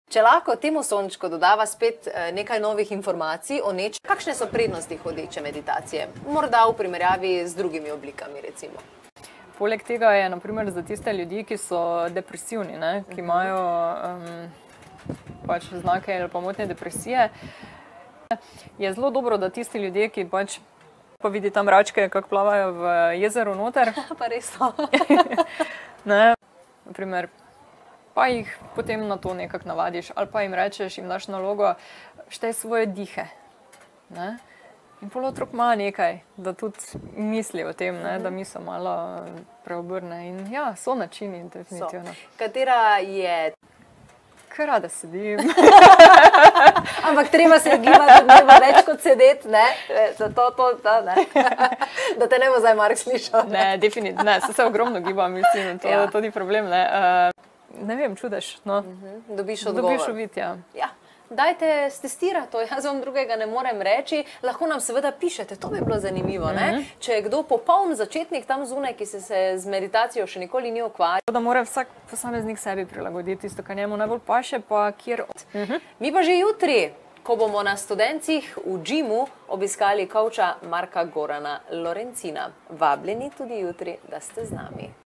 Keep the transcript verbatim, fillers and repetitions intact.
Če lahko temu sončku dodava spet nekaj novih informacij o nečem, kakšne so prednosti hodeče meditacije? Morda v primerjavi z drugimi oblikami, recimo. Poleg tega je, na primer, za tiste ljudi, ki so depresivni, ne, ki imajo um, pač znake ali pa motnje depresije, je zelo dobro, da tisti ljudje, ki pač pa vidi tam račke, kako plavajo v jezeru noter. Pa res to. Ne, na primer, pa jih potem na to nekako navadiš, ali pa jim rečeš, jim daš nalogo, štej svoje dihe. Ne? In pol otrok ima nekaj, da tudi misli o tem, ne? Da misel malo preobrne. In ja, so načini, definitivno. So. Katera je? Kar rada sedim. Ampak treba se gibati, treba več kot sedeti, ne? Zato to, to, ne? Da te ne bo zdaj Mark slišal. Ne, definitivno, ne, se se ogromno gibam, mislim, to, ja. To ni problem, ne. Uh, ne vem, čudeš, no. Uh-huh. Dobiš odgovor. Dobiš uvid, ja. Ja. Dajte stestirati to, jaz vam drugega ne morem reči, lahko nam seveda pišete, to bi bilo zanimivo, ne? Uh-huh. Če je kdo popoln začetnik tam zunaj, ki se, se z meditacijo še nikoli ni ukvarjal. Da mora vsak posameznik sebi prilagoditi tisto, kar njemu najbolj paše, pa kjer od. Uh-huh. Mi pa že jutri, ko bomo na Studencih v džimu obiskali kovča Marka Gorana Lorencina. Vabljeni tudi jutri, da ste z nami.